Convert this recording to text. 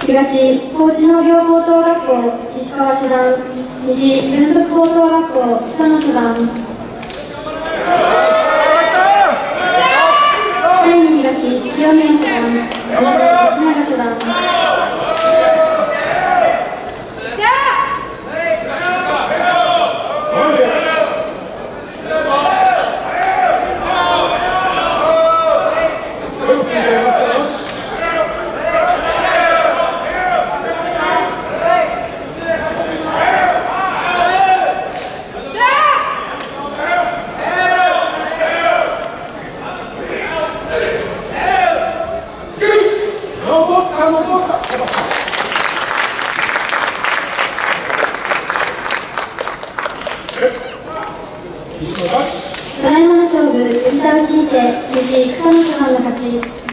東高知農業高等学校石川初段、西文徳高等学校佐野初段、第2東清宮初段、西松永初段、ただいまの勝負、寄り倒しにて西草野初段の勝ち。